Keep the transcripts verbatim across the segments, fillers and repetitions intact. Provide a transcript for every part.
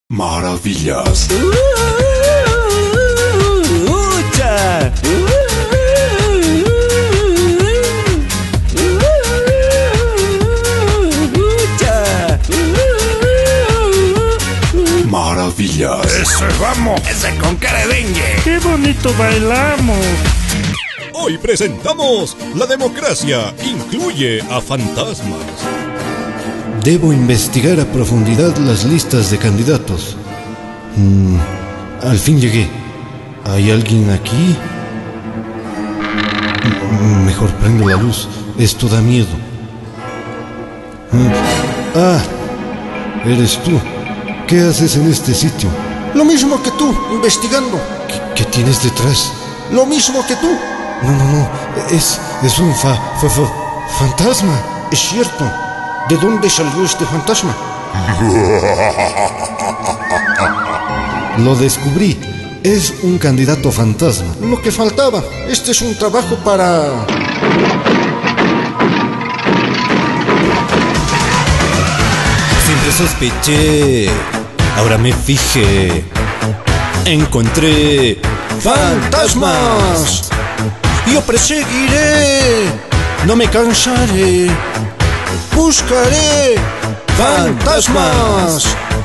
Maravillas. ¡Ucha! Maravillas. ¡Ese vamos! ¡Ese con cara de dengue! ¡Qué bonito bailamos! Hoy presentamos La democracia incluye a fantasmas. Debo investigar a profundidad las listas de candidatos. Mm, al fin llegué. ¿Hay alguien aquí? Mm, mejor prendo la luz. Esto da miedo. Mm. Ah, eres tú. ¿Qué haces en este sitio? Lo mismo que tú, investigando. ¿Qué, qué tienes detrás? Lo mismo que tú. No, no, no. Es, es un fa, fa, fa, fantasma. Es cierto. ¿De dónde salió este fantasma? Lo descubrí. Es un candidato fantasma. Lo que faltaba. Este es un trabajo para... Siempre sospeché, ahora me fijé. Encontré fantasmas. Yo perseguiré, no me cansaré. Buscaré fantasmas.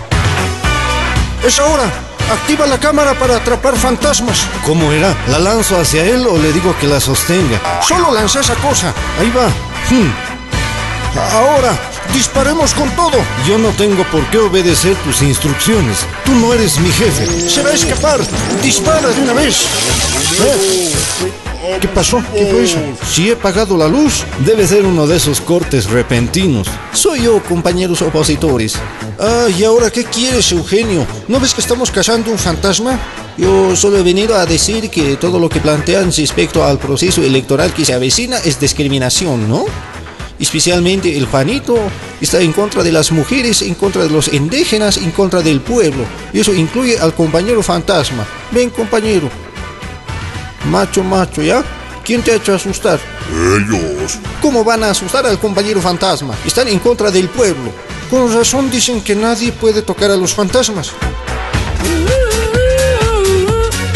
Es ahora. Activa la cámara para atrapar fantasmas. ¿Cómo era? ¿La lanzo hacia él o le digo que la sostenga? Solo lanza esa cosa. Ahí va. Hmm. Ahora, disparemos con todo. Yo no tengo por qué obedecer tus instrucciones. Tú no eres mi jefe. Se va a escapar. Dispara de una vez. ¿Eh? ¿Qué pasó? ¿Qué fue eso? Si he pagado la luz, debe ser uno de esos cortes repentinos. Soy yo, compañeros opositores. Ah, ¿y ahora qué quieres, Eugenio? ¿No ves que estamos cazando un fantasma? Yo solo he venido a decir que todo lo que plantean respecto al proceso electoral que se avecina es discriminación, ¿no? Especialmente el Juanito está en contra de las mujeres, en contra de los indígenas, en contra del pueblo. Y eso incluye al compañero fantasma. Ven, compañero. Macho, macho, ¿ya? ¿Quién te ha hecho asustar? Ellos. ¿Cómo van a asustar al compañero fantasma? Están en contra del pueblo. Con razón dicen que nadie puede tocar a los fantasmas.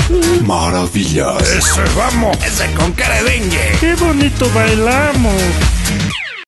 Maravillas. ¡Ese vamos! ¡Ese con cara de dengue! ¡Qué bonito bailamos!